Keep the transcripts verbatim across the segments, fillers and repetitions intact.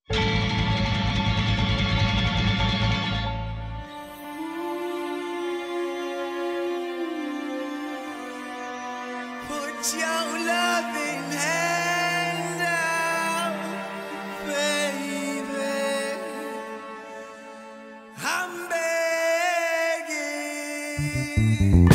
Put your loving hand out, baby. I'm begging.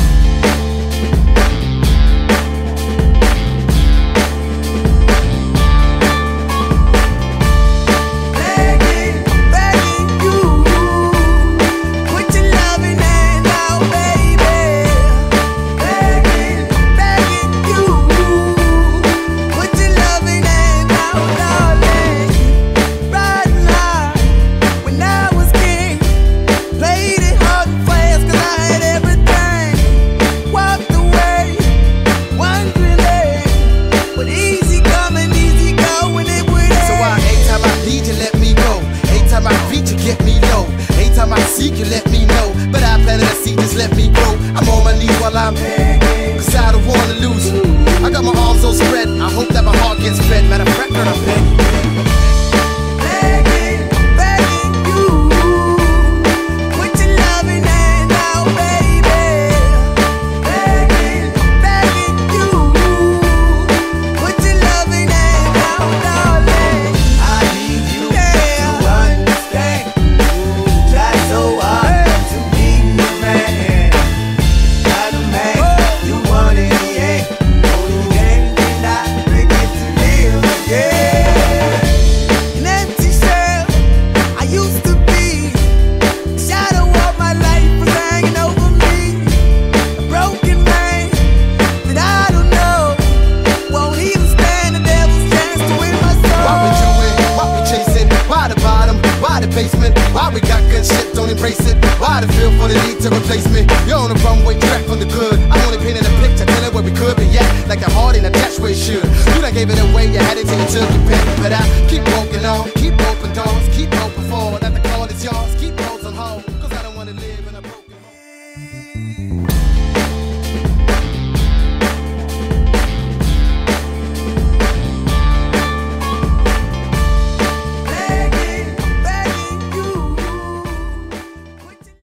You let me know, but I planted a seed, just let me grow. I'm on my knees while I'm begging, cause I don't wanna lose you. I got my arms all spread, I hope that my heart gets fed. Matter of fact, girl, I'm begging, begging, begging you. Put your loving hand out, baby. Begging, begging you. Put your loving hand out, darling. I need you yeah. to understand. Try so hard to be the man, not a man you want in the end. Only then can I begin to live again. An empty shell I used to be, the shadow of my life was hanging over me. A broken man that I don't know won't even stand the devil's chance to win my soul. Why we doing? Why we chasing? Why the bottom? Why the basement? Why we got good shit, don't embrace it? Why the feel for the need to replace me? You're on the runway track from the good. I'm only painting a picture, telling where we could be at. Like the heart ain't attached where it should. You done gave it away, you had it till you took your pick. But I keep walking on.